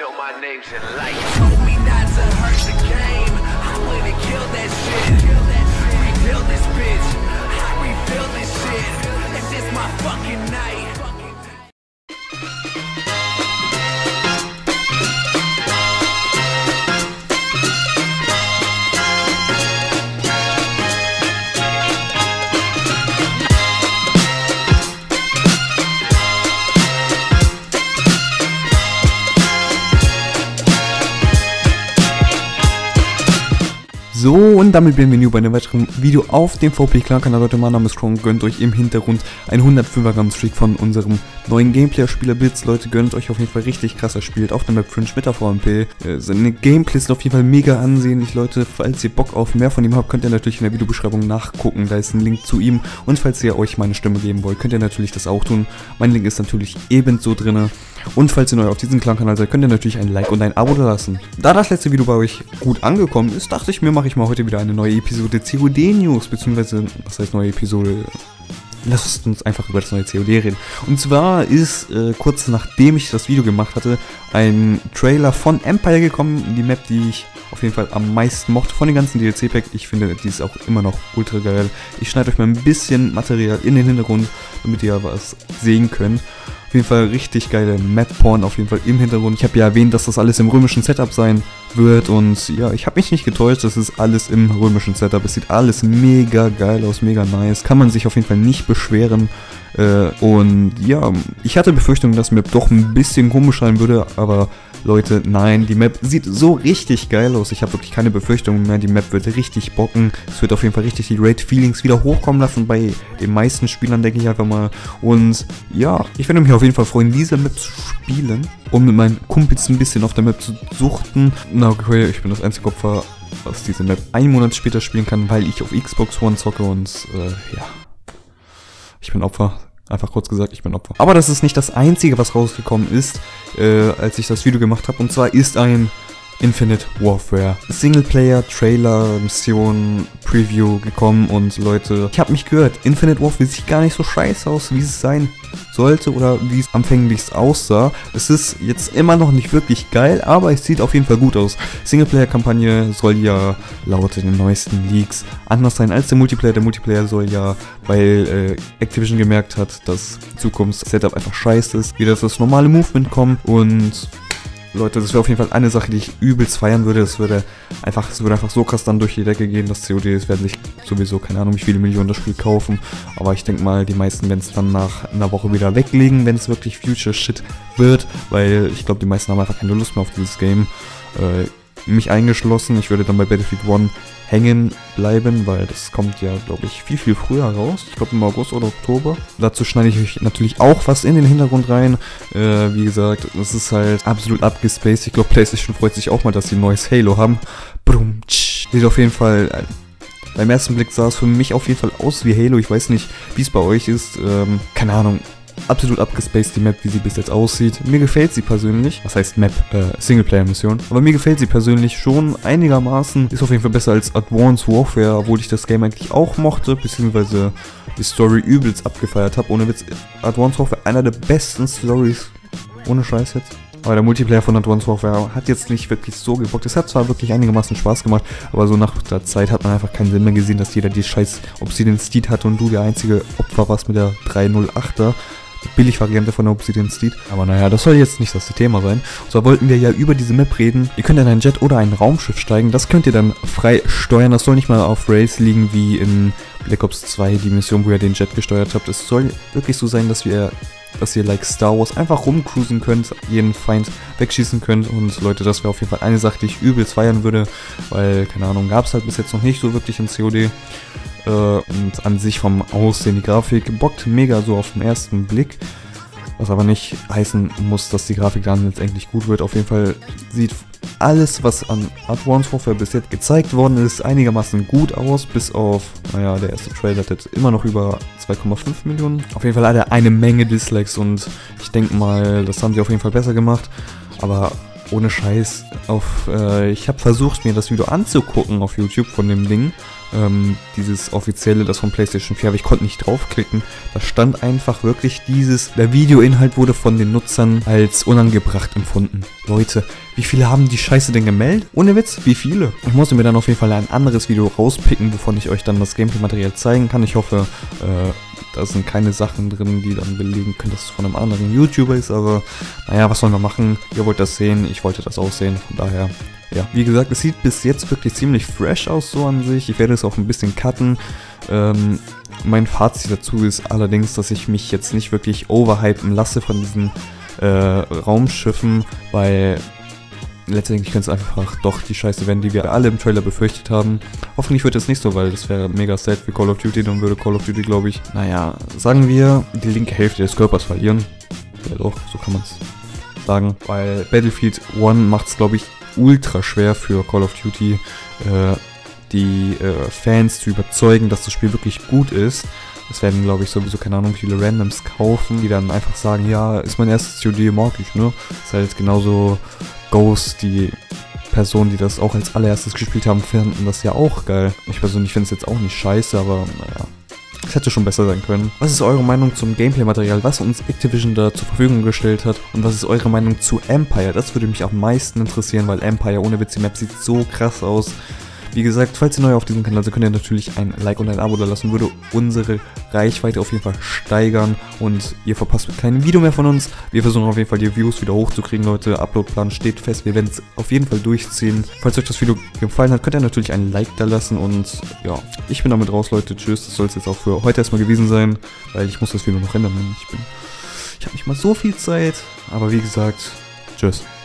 sure my name's in light. Told me not to hurt the game. I would've killed that shit. Rebuild this bitch. I rebuild this shit. And this my fucking night. So, und damit bienvenue bei einem weiteren Video auf dem VP Clan Kanal. Leute, mein Name ist Strong, gönnt euch im Hintergrund ein 105er Gramm Streak von unserem neuen Gameplayer-Spieler Blitz. Leute, gönnt euch auf jeden Fall richtig krass, er spielt auf der Map Fringe mit der VMP. Seine Gameplays sind auf jeden Fall mega ansehnlich, Leute. Falls ihr Bock auf mehr von ihm habt, könnt ihr natürlich in der Videobeschreibung nachgucken, da ist ein Link zu ihm. Und falls ihr euch meine Stimme geben wollt, könnt ihr natürlich das auch tun. Mein Link ist natürlich ebenso drin. Und falls ihr neu auf diesem Clan-Kanal seid, könnt ihr natürlich ein Like und ein Abo da lassen. Da das letzte Video bei euch gut angekommen ist, dachte ich mir, mache ich mal heute wieder eine neue Episode COD News, beziehungsweise, was heißt neue Episode? Lasst uns einfach über das neue COD reden. Und zwar ist, kurz nachdem ich das Video gemacht hatte, ein Trailer von Empire gekommen, die Map, die ich auf jeden Fall am meisten mochte von den ganzen DLC-Pack. Ich finde, die ist auch immer noch ultra geil. Ich schneide euch mal ein bisschen Material in den Hintergrund, damit ihr was sehen könnt. Auf jeden Fall richtig geile Map-Porn auf jeden Fall im Hintergrund. Ich habe ja erwähnt, dass das alles im römischen Setup sein wird und ja, ich habe mich nicht getäuscht, das ist alles im römischen Setup. Es sieht alles mega geil aus, mega nice. Kann man sich auf jeden Fall nicht beschweren. Und ja, ich hatte Befürchtungen, dass die Map doch ein bisschen komisch sein würde, aber Leute, nein, die Map sieht so richtig geil aus. Ich habe wirklich keine Befürchtungen mehr. Die Map wird richtig bocken. Es wird auf jeden Fall richtig die Raid-Feelings wieder hochkommen lassen bei den meisten Spielern, denke ich einfach mal. Und ja, ich würde mich auf jeden Fall freuen, diese Map zu spielen, um mit meinen Kumpels ein bisschen auf der Map zu suchten. Na okay, ich bin das einzige Opfer, was diese Map einen Monat später spielen kann, weil ich auf Xbox One zocke und ja, ich bin Opfer. Einfach kurz gesagt, ich bin Opfer. Aber das ist nicht das Einzige, was rausgekommen ist, als ich das Video gemacht habe. Und zwar ist ein Infinite Warfare Singleplayer Trailer Mission Preview gekommen. Und Leute, ich habe mich gehört, Infinite Warfare sieht gar nicht so scheiße aus, wie es sein sollte oder wie es anfänglich aussah. Es ist jetzt immer noch nicht wirklich geil, aber es sieht auf jeden Fall gut aus. Singleplayer-Kampagne soll ja laut den neuesten Leaks anders sein als der Multiplayer. Der Multiplayer soll ja, weil Activision gemerkt hat, dass Zukunfts-Setup einfach scheiße ist, wieder das normale Movement kommen. Und Leute, das wäre auf jeden Fall eine Sache, die ich übelst feiern würde. Es würde einfach so krass dann durch die Decke gehen, dass CODs werden sich sowieso, keine Ahnung, wie viele Millionen das Spiel kaufen. Aber ich denke mal, die meisten werden es dann nach einer Woche wieder weglegen, wenn es wirklich Future Shit wird. Weil ich glaube, die meisten haben einfach keine Lust mehr auf dieses Game. Mich eingeschlossen, ich würde dann bei Battlefield 1 hängen bleiben, weil das kommt ja, glaube ich, viel früher raus. Ich glaube im August oder Oktober. Dazu schneide ich euch natürlich auch was in den Hintergrund rein. Wie gesagt, das ist halt absolut abgespaced. Ich glaube, PlayStation freut sich auch mal, dass sie ein neues Halo haben. Brum, sieht auf jeden Fall, beim ersten Blick sah es für mich auf jeden Fall aus wie Halo. Ich weiß nicht, wie es bei euch ist. Keine Ahnung. Absolut abgespaced die Map, wie sie bis jetzt aussieht. Mir gefällt sie persönlich. Was heißt Map? Singleplayer-Mission. Aber mir gefällt sie persönlich schon einigermaßen. Ist auf jeden Fall besser als Advanced Warfare, obwohl ich das Game eigentlich auch mochte, beziehungsweise die Story übelst abgefeiert habe. Ohne Witz, Advanced Warfare, einer der besten Stories. Ohne Scheiß jetzt. Aber der Multiplayer von Advanced Warfare hat jetzt nicht wirklich so gebockt. Es hat zwar wirklich einigermaßen Spaß gemacht, aber so nach der Zeit hat man einfach keinen Sinn mehr gesehen, dass jeder die scheiß Obsidian Steed hatte und du der einzige Opfer warst mit der 308er. Die Billig-Variante von der Obsidian Steed. Aber naja, das soll jetzt nicht das Thema sein. Und zwar wollten wir ja über diese Map reden. Ihr könnt in ein Jet oder ein Raumschiff steigen. Das könnt ihr dann frei steuern. Das soll nicht mal auf Rails liegen wie in Black Ops 2, die Mission, wo ihr den Jet gesteuert habt. Es soll wirklich so sein, dass ihr like Star Wars einfach rumcruisen könnt, jeden Feind wegschießen könnt. Und Leute, das wäre auf jeden Fall eine Sache, die ich übelst feiern würde. Weil, keine Ahnung, gab es halt bis jetzt noch nicht so wirklich in COD. Und an sich vom Aussehen, die Grafik bockt mega so auf den ersten Blick. Was aber nicht heißen muss, dass die Grafik dann jetzt endlich gut wird. Auf jeden Fall sieht alles, was an Advanced Warfare bis jetzt gezeigt worden ist, einigermaßen gut aus. Bis auf, naja, der erste Trailer hat jetzt immer noch über 2,5 Millionen. Auf jeden Fall hat er eine Menge Dislikes und ich denke mal, das haben sie auf jeden Fall besser gemacht. Aber ohne Scheiß, ich habe versucht, mir das Video anzugucken auf YouTube von dem Ding. dieses offizielle, das von PlayStation 4, aber ich konnte nicht draufklicken. Da stand einfach wirklich der Videoinhalt wurde von den Nutzern als unangebracht empfunden. Leute, wie viele haben die Scheiße denn gemeldet? Ohne Witz, wie viele? Ich musste mir dann auf jeden Fall ein anderes Video rauspicken, wovon ich euch dann das Gameplay-Material zeigen kann. Ich hoffe, da sind keine Sachen drin, die dann belegen können, dass es von einem anderen YouTuber ist, aber naja, was sollen wir machen? Ihr wollt das sehen, ich wollte das auch sehen, von daher, ja. Wie gesagt, es sieht bis jetzt wirklich ziemlich fresh aus so an sich, ich werde es auch ein bisschen cutten. Mein Fazit dazu ist allerdings, dass ich mich jetzt nicht wirklich overhypen lasse von diesen Raumschiffen, weil letztendlich könnte es einfach doch die Scheiße werden, die wir alle im Trailer befürchtet haben. Hoffentlich wird es nicht so, weil das wäre mega sad für Call of Duty, dann würde Call of Duty, glaube ich, naja, sagen wir, die linke Hälfte des Körpers verlieren. Ja doch, so kann man es sagen, weil Battlefield 1 macht es, glaube ich, ultra schwer für Call of Duty, die Fans zu überzeugen, dass das Spiel wirklich gut ist. Es werden, glaube ich, sowieso, keine Ahnung, viele Randoms kaufen, die dann einfach sagen, ja, ist mein erstes COD, mag ich, ne? Ist halt genauso Ghost, die Personen, die das auch als allererstes gespielt haben, finden das ja auch geil. Ich persönlich finde es jetzt auch nicht scheiße, aber naja, es hätte schon besser sein können. Was ist eure Meinung zum Gameplay-Material, was uns Activision da zur Verfügung gestellt hat? Und was ist eure Meinung zu Empire? Das würde mich am meisten interessieren, weil Empire ohne Witz, die Map sieht so krass aus. Wie gesagt, falls ihr neu auf diesem Kanal seid, könnt ihr natürlich ein Like und ein Abo da lassen, würde unsere Reichweite auf jeden Fall steigern und ihr verpasst kein Video mehr von uns. Wir versuchen auf jeden Fall die Views wieder hochzukriegen, Leute. Uploadplan steht fest, wir werden es auf jeden Fall durchziehen. Falls euch das Video gefallen hat, könnt ihr natürlich ein Like da lassen und ja, ich bin damit raus, Leute. Tschüss, das soll es jetzt auch für heute erstmal gewesen sein, weil ich muss das Video noch ändern. Ich habe nicht mal so viel Zeit, aber wie gesagt, tschüss.